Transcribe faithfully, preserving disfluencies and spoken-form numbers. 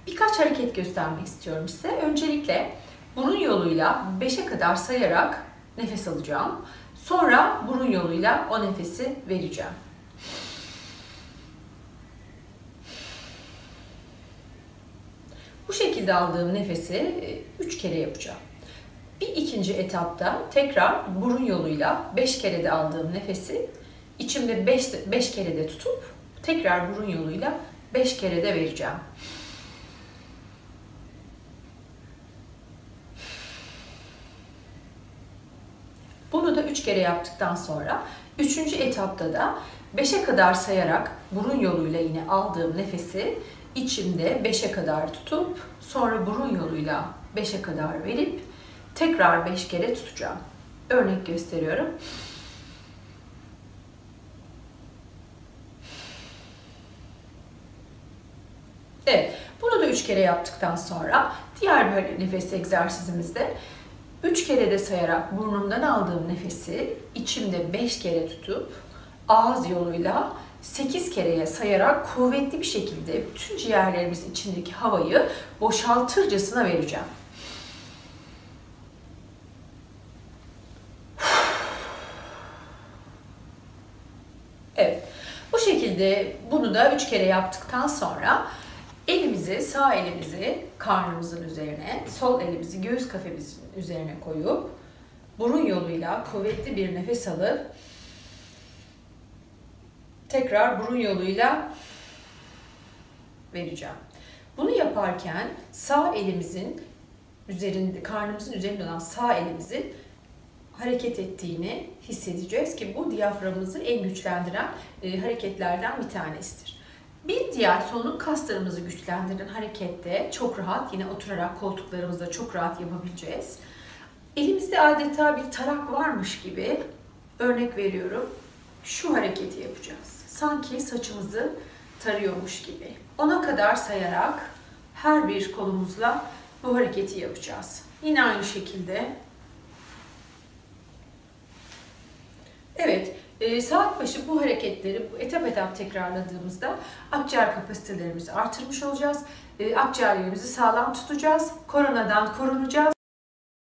Birkaç hareket göstermek istiyorum size. Öncelikle burun yoluyla beşe kadar sayarak nefes alacağım. Sonra burun yoluyla o nefesi vereceğim. Bu şekilde aldığım nefesi üç kere yapacağım. Bir ikinci etapta tekrar burun yoluyla beş kere de aldığım nefesi içimde beş kere de tutup tekrar burun yoluyla beş kere de vereceğim. Bunu da üç kere yaptıktan sonra üçüncü etapta da beşe kadar sayarak burun yoluyla yine aldığım nefesi içimde beşe kadar tutup sonra burun yoluyla beşe kadar verip tekrar beş kere tutacağım. Örnek gösteriyorum. Evet, bunu da üç kere yaptıktan sonra diğer böyle nefes egzersizimizde üç kere de sayarak burnumdan aldığım nefesi içimde beş kere tutup ağız yoluyla sekiz kereye sayarak kuvvetli bir şekilde bütün ciğerlerimizin içindeki havayı boşaltırcasına vereceğim. Evet, bu şekilde bunu da üç kere yaptıktan sonra elimizi, sağ elimizi karnımızın üzerine, sol elimizi göğüs kafemizin üzerine koyup burun yoluyla kuvvetli bir nefes alıp tekrar burun yoluyla vereceğim. Bunu yaparken sağ elimizin üzerinde, karnımızın üzerinde olan sağ elimizin hareket ettiğini hissedeceğiz ki bu diyaframımızı en güçlendiren e, hareketlerden bir tanesidir. Bir diğer solunum kaslarımızı güçlendiren harekette çok rahat, yine oturarak koltuklarımızda çok rahat yapabileceğiz. Elimizde adeta bir tarak varmış gibi, örnek veriyorum, şu hareketi yapacağız. Sanki saçımızı tarıyormuş gibi. Ona kadar sayarak her bir kolumuzla bu hareketi yapacağız. Yine aynı şekilde. Evet. E, saat başı bu hareketleri etap etap tekrarladığımızda akciğer kapasitelerimizi artırmış olacağız. E, akciğerlerimizi sağlam tutacağız. Koronadan korunacağız.